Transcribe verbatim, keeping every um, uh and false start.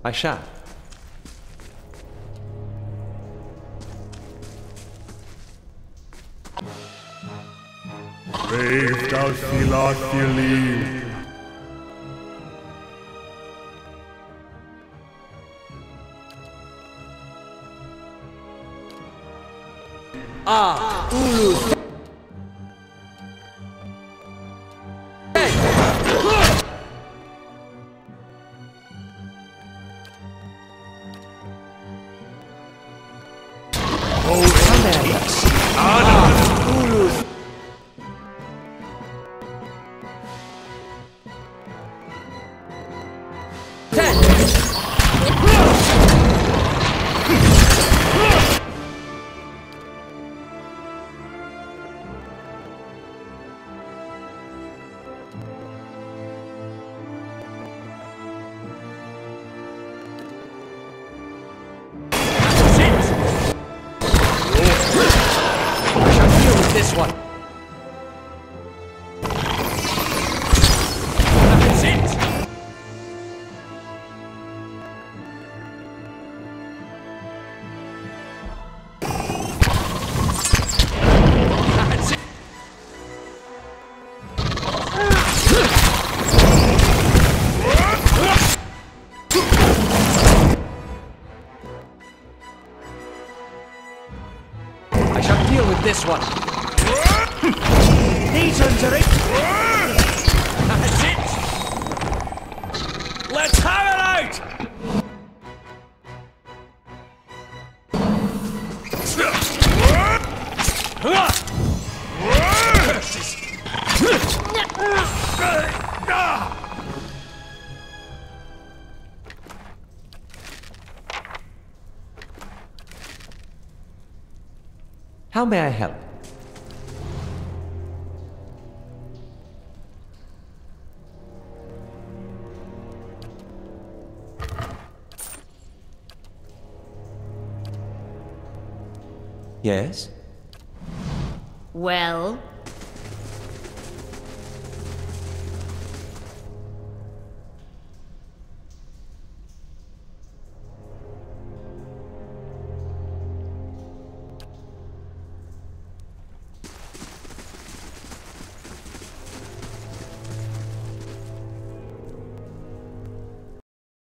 I shall. Brave thou Philophili. Ah, Ulu. This one. That's it. That's it. I shall deal with this one. These ones are it. That's it. Let's have it out. How may I help? Yes? Well,